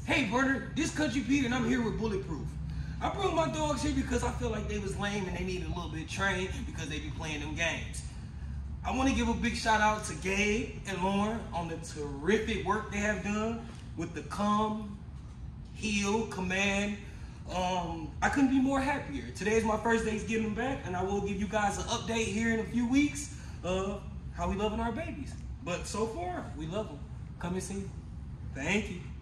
Hey Bernard, this Country Pete and I'm here with Bulletproof. I brought my dogs here because I feel like they was lame and they needed a little bit of training because they be playing them games. I want to give a big shout out to Gabe and Lauren on the terrific work they have done with the Come, Heal, Command. I couldn't be more happier. Today is my first day getting them back, and I will give you guys an update here in a few weeks of how we loving our babies. But so far, we love them. Come and see. Thank you.